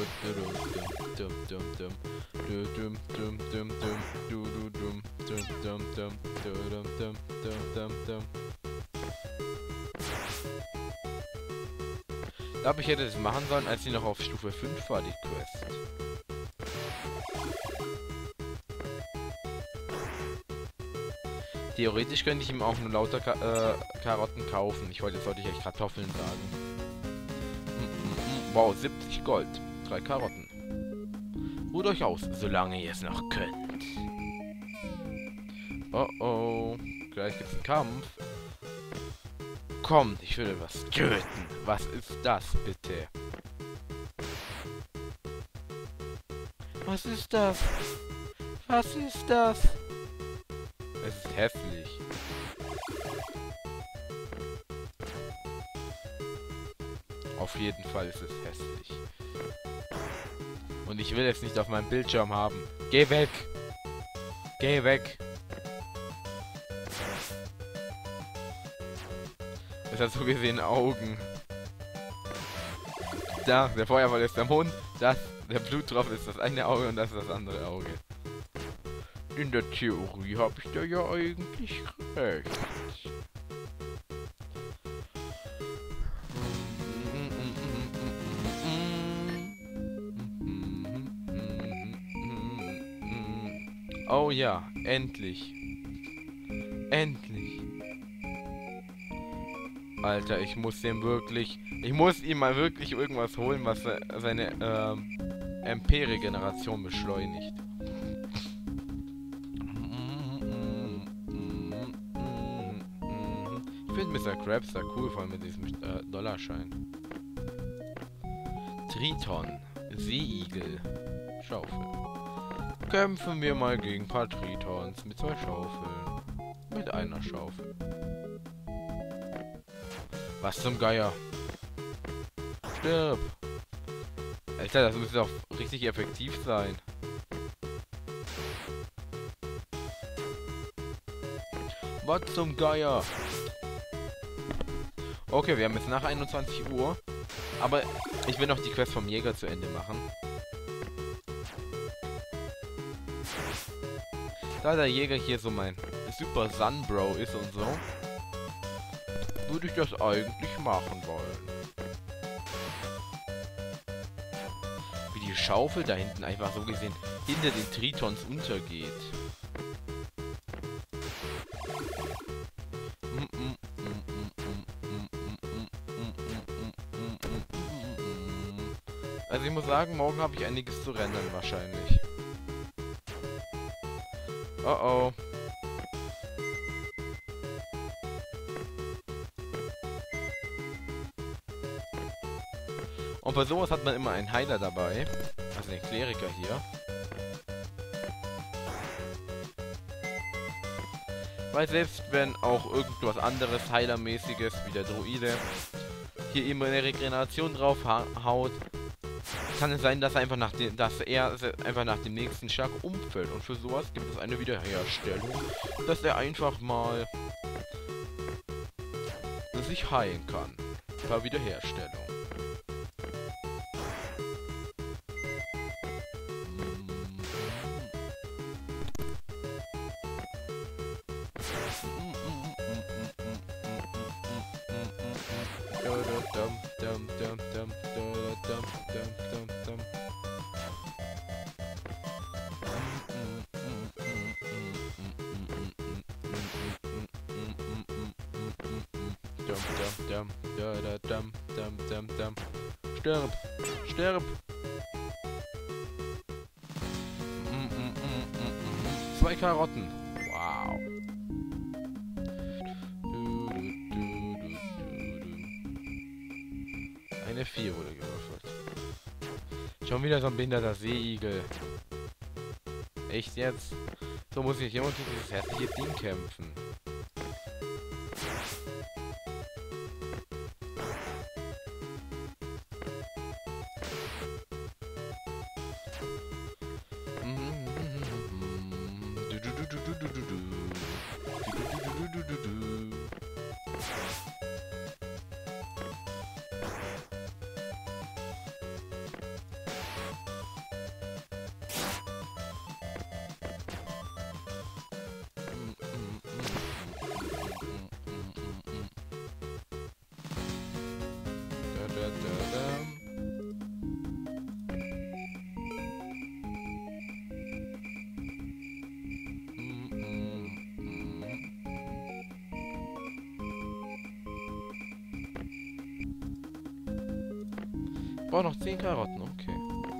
Ich glaube, ich hätte das machen sollen, als sie noch auf Stufe 5 war, die Quest. Theoretisch könnte ich ihm auch nur lauter Karotten kaufen. Sollte ich echt Kartoffeln sagen. Wow, 70 Gold. 3 Karotten. Ruht euch aus, solange ihr es noch könnt. Oh oh. Gleich gibt's einen Kampf. Kommt, ich will was töten. Was ist das, bitte? Was ist das? Was ist das? Es ist hässlich. Auf jeden Fall ist es hässlich. Und ich will es nicht auf meinem Bildschirm haben. Geh weg! Geh weg! Es hat so gesehen Augen. Da, der Feuerball ist der Mund. Das, der Bluttropfen ist das eine Auge und das ist das andere Auge. In der Theorie habe ich da ja eigentlich recht. Oh ja, endlich. Endlich. Alter, ich muss ihm mal wirklich irgendwas holen, was seine MP-Regeneration beschleunigt. Ich finde Mr. Krabs da cool, vor allem mit diesem Dollarschein. Triton, Seeigel, Schaufel. Kämpfen wir mal gegen ein paar Tritons mit 2 Schaufeln. Mit einer Schaufel. Was zum Geier? Stirb! Alter, das müsste doch richtig effektiv sein. Was zum Geier? Okay, wir haben jetzt nach 21 Uhr. Aber ich will noch die Quest vom Jäger zu Ende machen. Da der Jäger hier so mein Super Sunbro ist und so, würde ich das eigentlich machen wollen. Wie die Schaufel da hinten einfach so gesehen hinter den Tritons untergeht. Also ich muss sagen, morgen habe ich einiges zu rendern wahrscheinlich. Oh oh. Und bei sowas hat man immer einen Heiler dabei. Also den Kleriker hier. Weil selbst wenn auch irgendwas anderes Heilermäßiges wie der Druide hier immer eine Regeneration drauf haut, kann es sein, dass er einfach nach dem nächsten Schlag umfällt. Und für sowas gibt es eine Wiederherstellung, dass er einfach mal sich heilen kann. Per Wiederherstellung. Stirb! Stirb! 2 Karotten. Wow. Eine 4 wurde gewürfelt. Schon wieder so ein behinderter Seeigel. Echt jetzt? So muss ich jemand gegen dieses hässliche Ding kämpfen. brauche noch 10 Karotten, okay.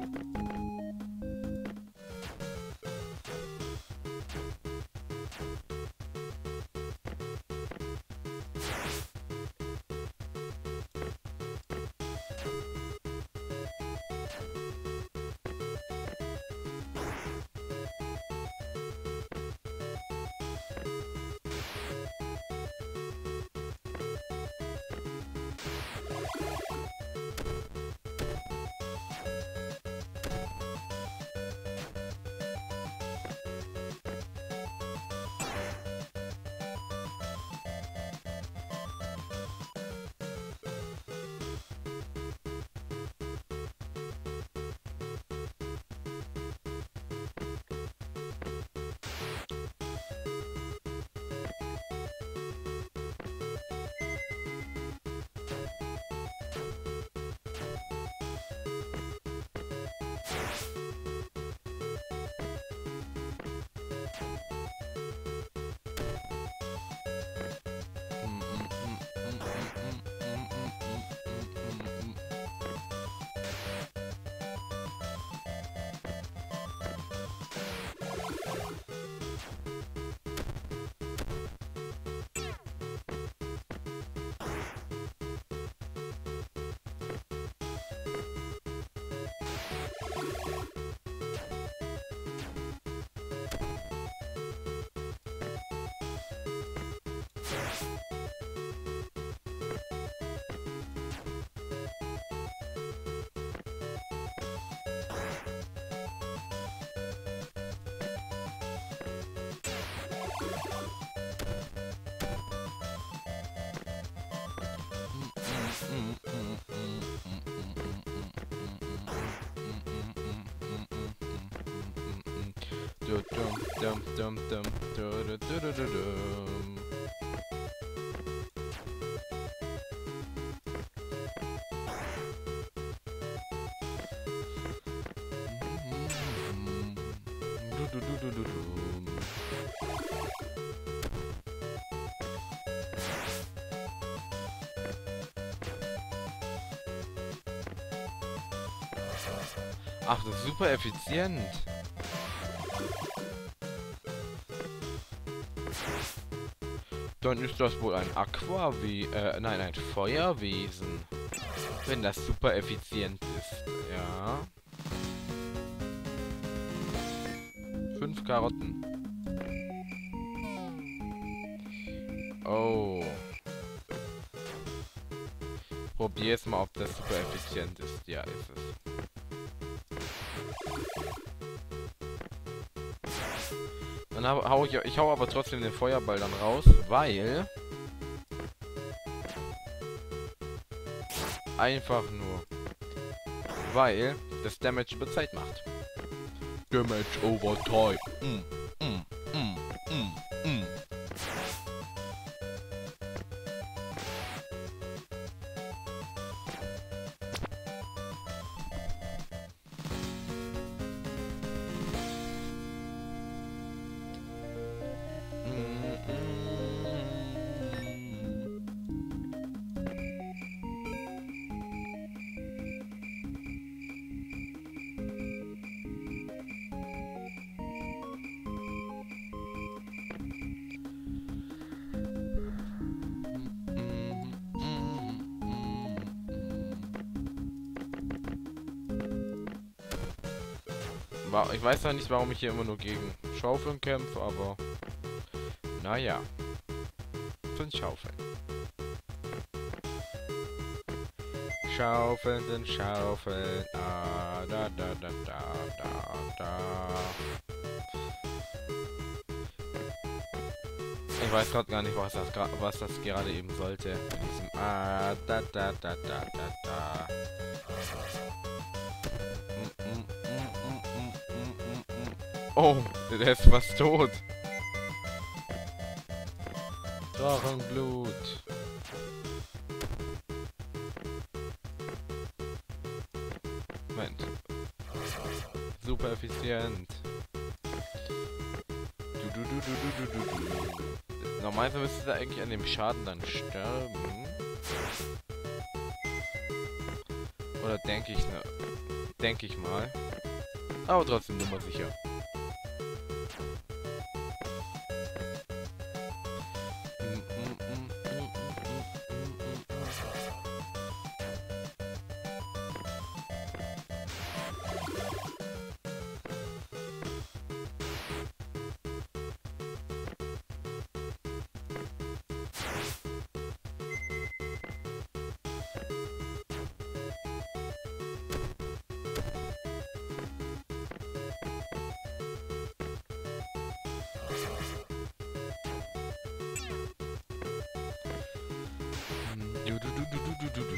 Ach, das ist super effizient. Dann ist das wohl ein nein, ein Feuerwesen. Wenn das super effizient ist, ja. 5 Karotten. Oh. Probier jetzt mal, ob das super effizient ist. Ja, ist es. Dann hau ich hau aber trotzdem den Feuerball dann raus, weil einfach nur weil das Damage über Zeit macht. Damage over time. Ich weiß zwar nicht, warum ich hier immer nur gegen Schaufeln kämpfe, aber naja. Sind Schaufeln. Schaufeln sind Schaufeln. Ah, da, da, da, da, da, da. Ich weiß gerade gar nicht, was das gerade eben sollte. Mit diesem ah, da, da, da, da, da, da. Oh, der ist fast tot. Drachenblut. Moment. Super effizient. Normalerweise müsste er eigentlich an dem Schaden dann sterben. Oder denke ich, ne? Denke ich mal. Aber trotzdem nummer sicher. Du, du, du, du, du, du, du.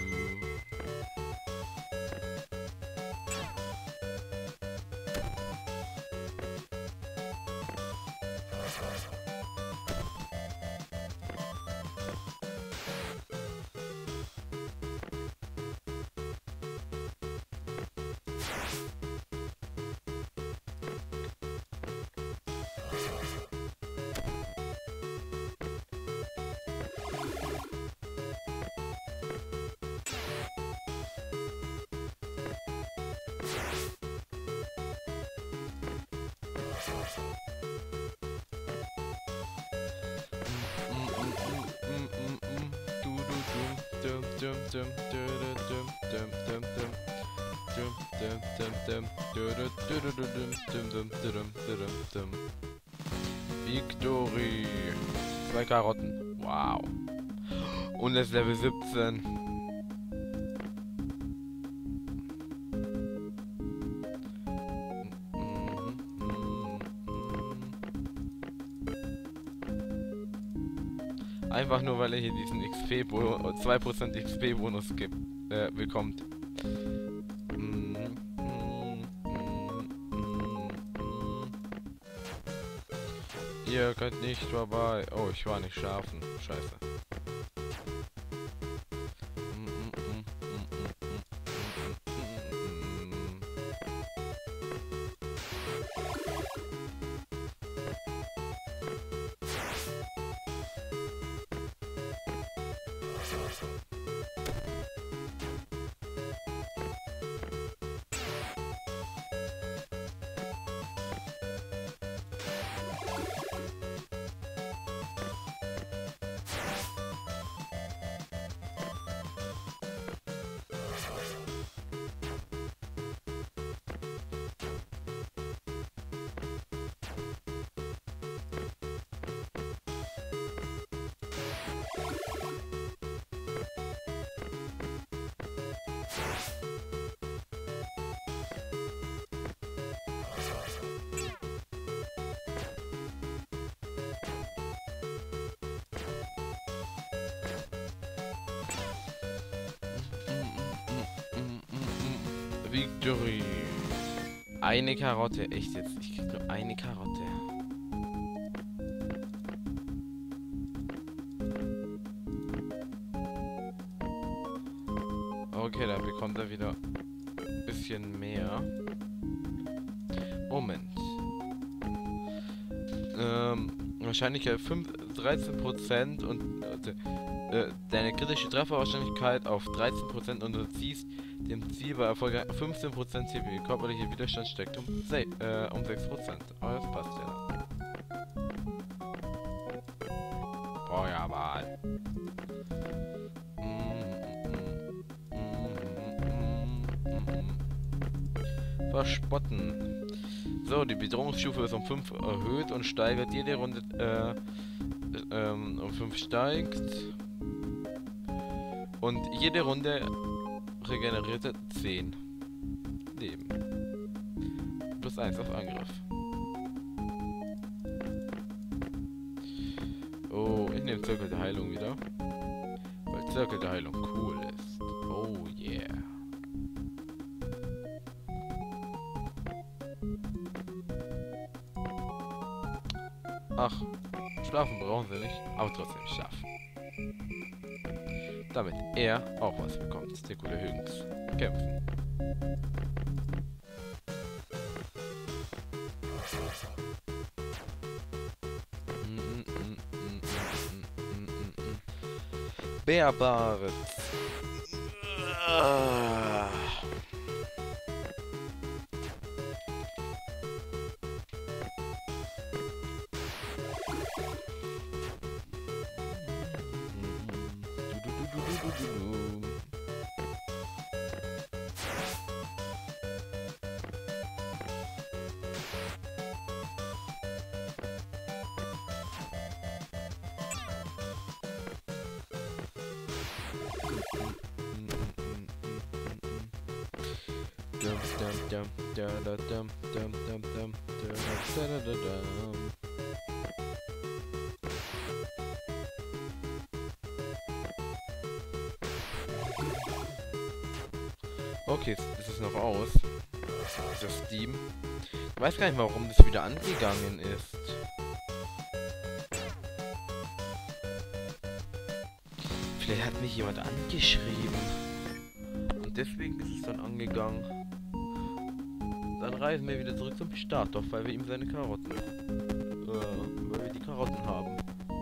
Victory. 2 Karotten. Wow. Und es ist Level 17. Einfach nur, weil er hier diesen XP-Bonus, 2% XP-Bonus gibt, bekommt. Ihr könnt nicht vorbei. Oh, ich war nicht schlafen. Scheiße. Victory. Eine Karotte. Echt jetzt? Ich krieg nur eine Karotte. Okay, dann bekommt er wieder ein bisschen mehr. Moment. Wahrscheinlichkeit 13% und deine kritische Trefferwahrscheinlichkeit auf 13% und du ziehst dem Ziel bei Erfolg 15% CP. Körperlicher Widerstand steigt um 6%. Aber das passt ja. Feuerball. Verspotten. So, die Bedrohungsstufe ist um 5 erhöht und steigert jede Runde um 5 steigt. Und jede Runde regenerierte 10 Leben. Plus 1 auf Angriff. Oh, ich nehme Zirkel der Heilung wieder. Weil Zirkel der Heilung cool ist. Oh yeah. Ach, schlafen brauchen sie nicht, aber trotzdem schlafen. Damit er auch was bekommt. Der gute Hünks. Kämpfen. Bärbaret. Okay, ist es noch aus? Das Steam. Ich weiß gar nicht, warum das wieder angegangen ist. Vielleicht hat mich jemand angeschrieben. Und deswegen ist es dann angegangen. Dann reisen wir wieder zurück zum Startdorf, weil wir ihm seine Karotten... weil wir die Karotten haben.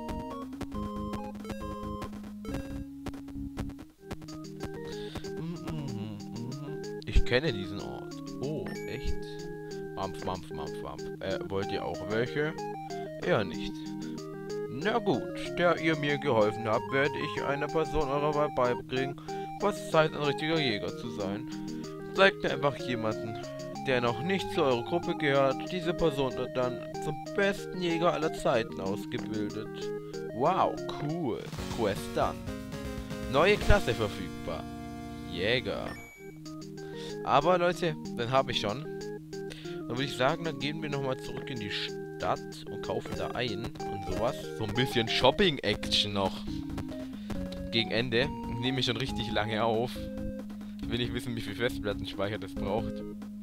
Ich kenne diesen Ort. Oh, echt? Mampf. Wollt ihr auch welche? Eher nicht. Na gut, da ihr mir geholfen habt, werde ich einer Person eurer Wahl beibringen, was es heißt, ein richtiger Jäger zu sein. Zeigt mir einfach jemanden, der noch nicht zu eurer Gruppe gehört. Diese Person wird dann zum besten Jäger aller Zeiten ausgebildet. Wow, cool. Quest done. Neue Klasse verfügbar. Jäger. Aber Leute, dann habe ich schon. Dann würde ich sagen, dann gehen wir nochmal zurück in die Stadt und kaufen da ein und sowas. So ein bisschen Shopping-Action noch. Gegen Ende nehme ich schon richtig lange auf. Ich will nicht wissen, wie viel Festplattenspeicher das braucht.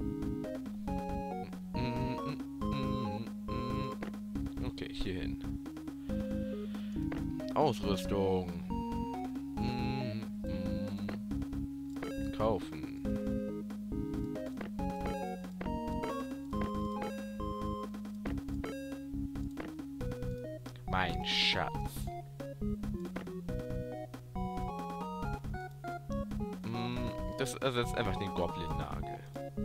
Okay, hierhin. Ausrüstung. Kaufen. Mein Schatz. Das ersetzt einfach den Goblin-Nagel.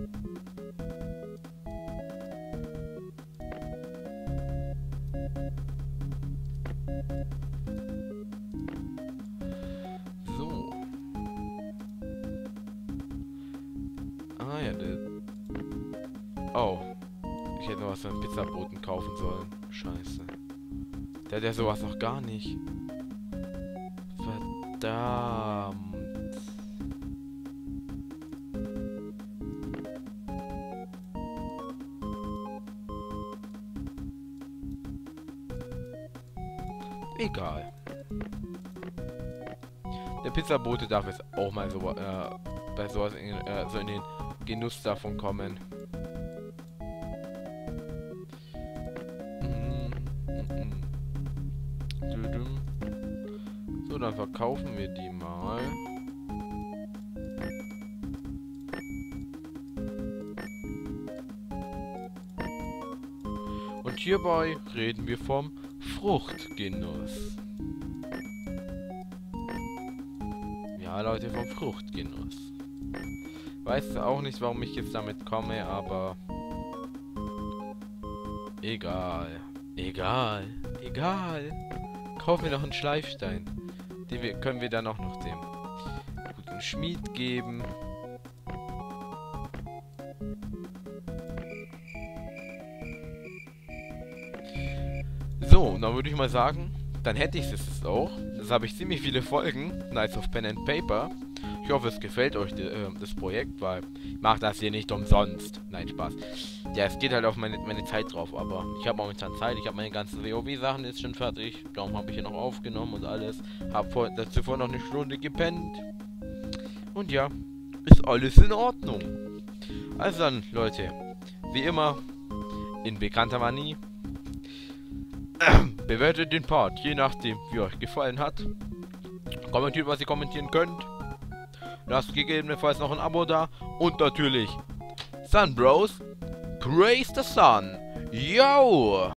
So. Ah ja, oh. Ich hätte noch was für einen Pizzaboten kaufen sollen. Scheiße. Der hat ja sowas noch gar nicht. Verdammt. Egal. Der Pizzabote darf jetzt auch mal so bei sowas so in den Genuss davon kommen. So, dann verkaufen wir die mal. Und hierbei reden wir vom Fruchtgenuss. Ja, Leute, vom Fruchtgenuss. Weiß auch nicht, warum ich jetzt damit komme, aber... Egal. Kaufen wir noch einen Schleifstein. Den können wir dann auch noch dem guten Schmied geben. So, und dann würde ich mal sagen, dann hätte ich es jetzt auch. Das habe ich ziemlich viele Folgen. Knights of Pen and Paper. Ich hoffe, es gefällt euch das Projekt, weil ich mache das hier nicht umsonst. Nein, Spaß. Ja, es geht halt auf meine Zeit drauf, aber ich habe momentan Zeit. Ich habe meine ganzen WoW-Sachen jetzt schon fertig. Darum habe ich hier noch aufgenommen und alles. Habe zuvor noch eine Stunde gepennt. Und ja, ist alles in Ordnung. Also dann, Leute, wie immer, in bekannter Manier, bewertet den Part, je nachdem, wie euch gefallen hat. Kommentiert, was ihr kommentieren könnt. Lasst gegebenenfalls noch ein Abo da. Und natürlich, Sun Bros, praise the sun. Yo!